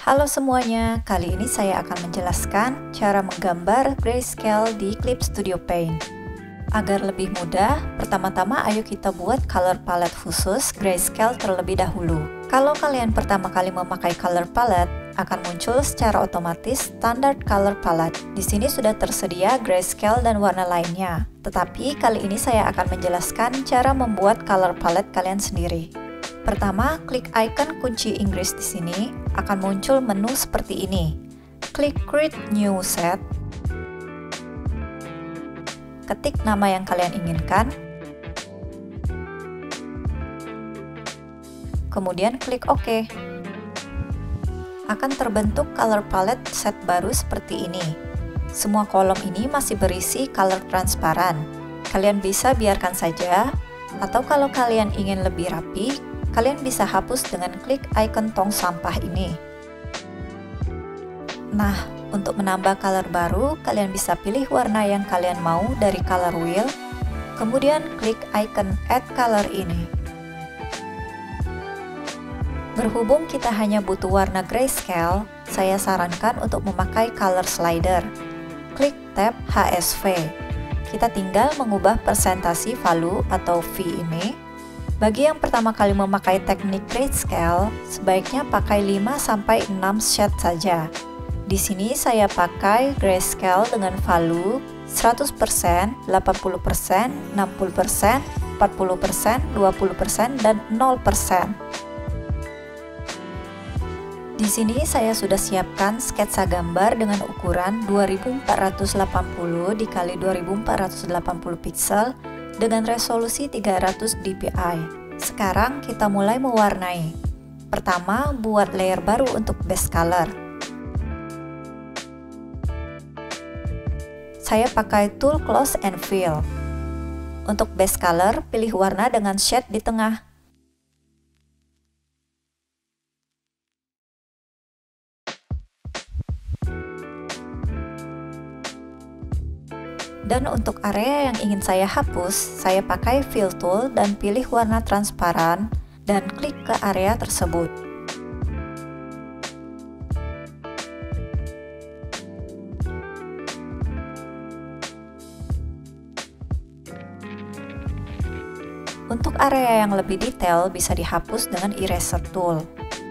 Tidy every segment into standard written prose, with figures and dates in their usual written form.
Halo semuanya, kali ini saya akan menjelaskan cara menggambar grayscale di Clip Studio Paint. Agar lebih mudah, pertama-tama ayo kita buat color palette khusus grayscale terlebih dahulu. Kalau kalian pertama kali memakai color palette, akan muncul secara otomatis standard color palette. Di sini sudah tersedia grayscale dan warna lainnya. Tetapi kali ini saya akan menjelaskan cara membuat color palette kalian sendiri. Pertama, klik icon kunci Inggris di sini, akan muncul menu seperti ini. Klik Create New Set. Ketik nama yang kalian inginkan. Kemudian klik OK. Akan terbentuk color palette set baru seperti ini. Semua kolom ini masih berisi color transparan. Kalian bisa biarkan saja, atau kalau kalian ingin lebih rapi, kalian bisa hapus dengan klik icon tong sampah ini. Nah, untuk menambah color baru, kalian bisa pilih warna yang kalian mau dari color wheel, kemudian klik icon add color ini. Berhubung kita hanya butuh warna grayscale, saya sarankan untuk memakai color slider. Klik tab HSV. Kita tinggal mengubah presentasi value atau V ini. Bagi yang pertama kali memakai teknik grayscale, sebaiknya pakai 5-6 shade saja. Di sini saya pakai grayscale dengan value 100%, 80%, 60%, 40%, 20%, dan 0%. Di sini saya sudah siapkan sketsa gambar dengan ukuran 2480 x 2480 pixel dengan resolusi 300 dpi. Sekarang kita mulai mewarnai. Pertama, buat layer baru untuk base color. Saya pakai tool Close and Fill. Untuk base color, pilih warna dengan shade di tengah. Dan untuk area yang ingin saya hapus, saya pakai Fill Tool dan pilih warna transparan dan klik ke area tersebut. Untuk area yang lebih detail bisa dihapus dengan Eraser Tool.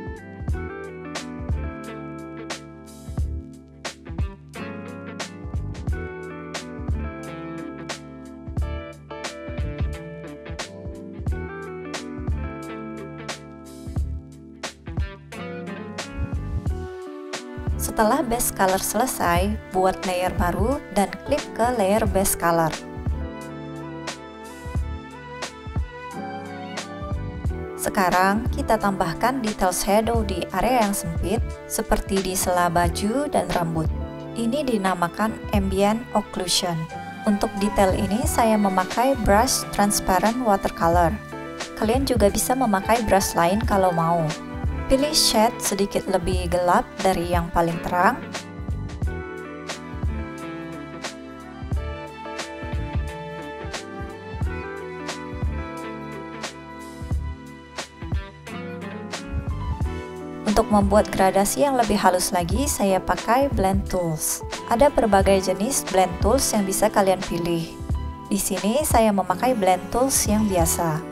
Setelah base color selesai, buat layer baru dan klik ke layer base color. Sekarang kita tambahkan detail shadow di area yang sempit, seperti di sela baju dan rambut. Ini dinamakan ambient occlusion. Untuk detail ini saya memakai brush transparent watercolor. Kalian juga bisa memakai brush lain kalau mau. Pilih shade sedikit lebih gelap dari yang paling terang. Untuk membuat gradasi yang lebih halus lagi, saya pakai Blend Tools. Ada berbagai jenis Blend Tools yang bisa kalian pilih. Di sini saya memakai Blend Tools yang biasa.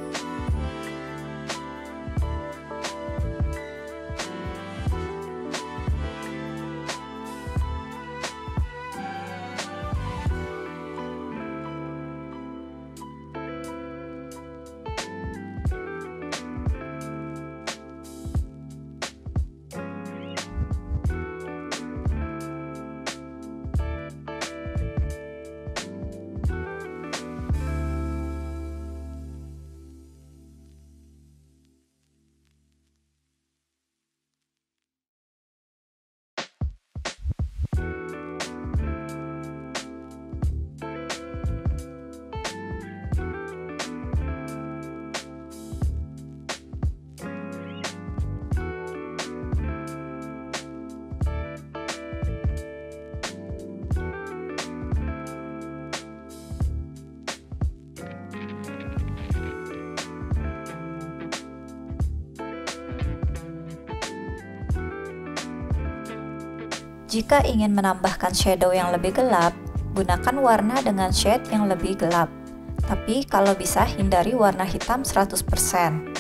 Jika ingin menambahkan shadow yang lebih gelap, gunakan warna dengan shade yang lebih gelap. Tapi kalau bisa hindari warna hitam 100%.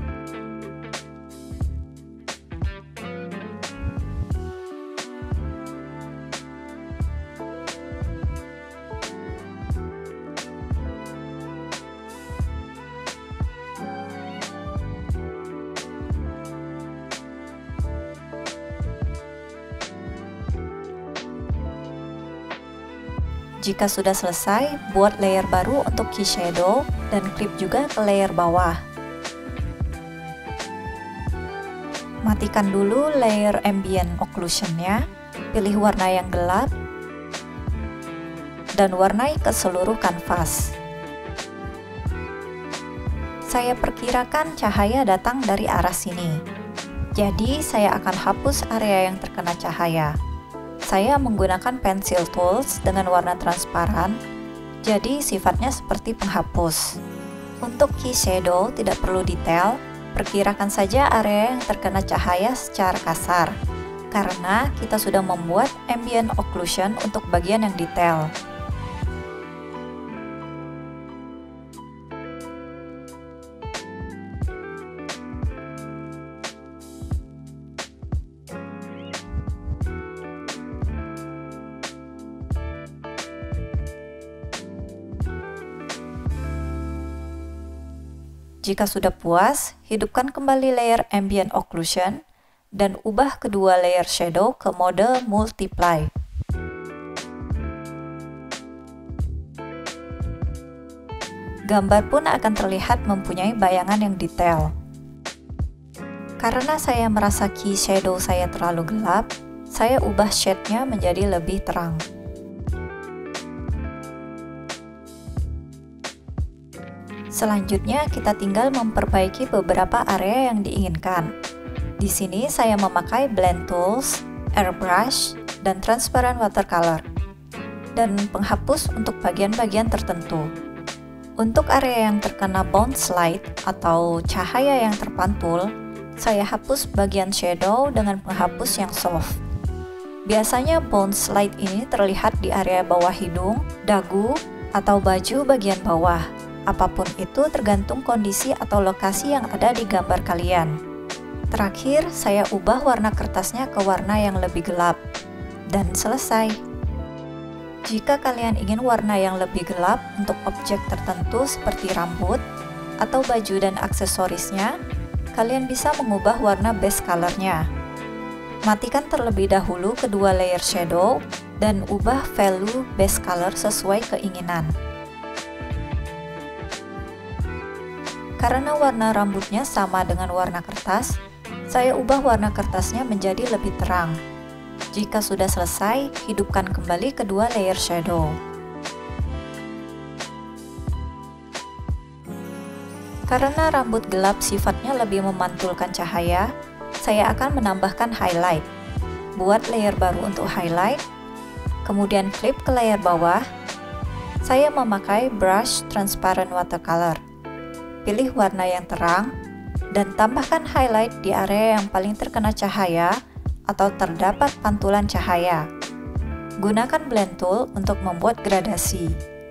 Jika sudah selesai, buat layer baru untuk key shadow dan klip juga ke layer bawah. Matikan dulu layer ambient occlusion-nya, pilih warna yang gelap, dan warnai ke seluruh kanvas. Saya perkirakan cahaya datang dari arah sini, jadi saya akan hapus area yang terkena cahaya. Saya menggunakan pencil tools dengan warna transparan, jadi sifatnya seperti penghapus. Untuk key shadow tidak perlu detail, perkirakan saja area yang terkena cahaya secara kasar, karena kita sudah membuat ambient occlusion untuk bagian yang detail. Jika sudah puas, hidupkan kembali layer ambient occlusion dan ubah kedua layer shadow ke mode multiply. Gambar pun akan terlihat mempunyai bayangan yang detail. Karena saya merasa key shadow saya terlalu gelap, saya ubah shade-nya menjadi lebih terang. Selanjutnya, kita tinggal memperbaiki beberapa area yang diinginkan. Di sini saya memakai blend tools, airbrush, dan transparent watercolor, dan penghapus untuk bagian-bagian tertentu. Untuk area yang terkena bounce light atau cahaya yang terpantul, saya hapus bagian shadow dengan penghapus yang soft. Biasanya bounce light ini terlihat di area bawah hidung, dagu, atau baju bagian bawah. Apapun itu tergantung kondisi atau lokasi yang ada di gambar kalian. Terakhir, saya ubah warna kertasnya ke warna yang lebih gelap. Dan selesai. Jika kalian ingin warna yang lebih gelap untuk objek tertentu seperti rambut atau baju dan aksesorisnya, kalian bisa mengubah warna base color-nya. Matikan terlebih dahulu kedua layer shadow dan ubah value base color sesuai keinginan. Karena warna rambutnya sama dengan warna kertas, saya ubah warna kertasnya menjadi lebih terang. Jika sudah selesai, hidupkan kembali kedua layer shadow. Karena rambut gelap sifatnya lebih memantulkan cahaya, saya akan menambahkan highlight. Buat layer baru untuk highlight, kemudian flip ke layer bawah. Saya memakai brush transparent watercolor. Pilih warna yang terang, dan tambahkan highlight di area yang paling terkena cahaya atau terdapat pantulan cahaya. Gunakan blend tool untuk membuat gradasi.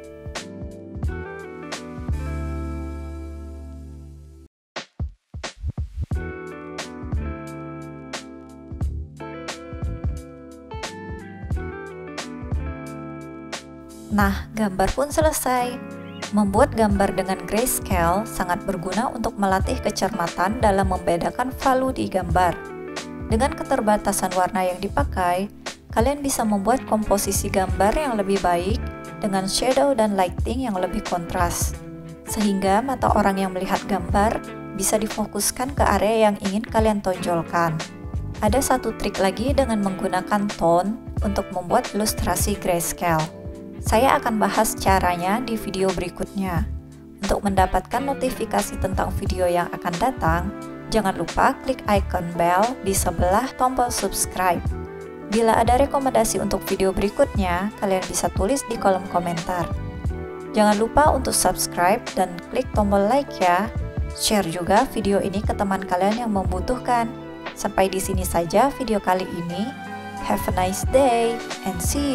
Nah, gambar pun selesai. Membuat gambar dengan grayscale sangat berguna untuk melatih kecermatan dalam membedakan value di gambar. Dengan keterbatasan warna yang dipakai, kalian bisa membuat komposisi gambar yang lebih baik dengan shadow dan lighting yang lebih kontras, sehingga mata orang yang melihat gambar bisa difokuskan ke area yang ingin kalian tonjolkan. Ada satu trik lagi dengan menggunakan tone untuk membuat ilustrasi grayscale. Saya akan bahas caranya di video berikutnya. Untuk mendapatkan notifikasi tentang video yang akan datang, jangan lupa klik icon bell di sebelah tombol subscribe. Bila ada rekomendasi untuk video berikutnya, kalian bisa tulis di kolom komentar. Jangan lupa untuk subscribe dan klik tombol like ya. Share juga video ini ke teman kalian yang membutuhkan. Sampai di sini saja video kali ini. Have a nice day and see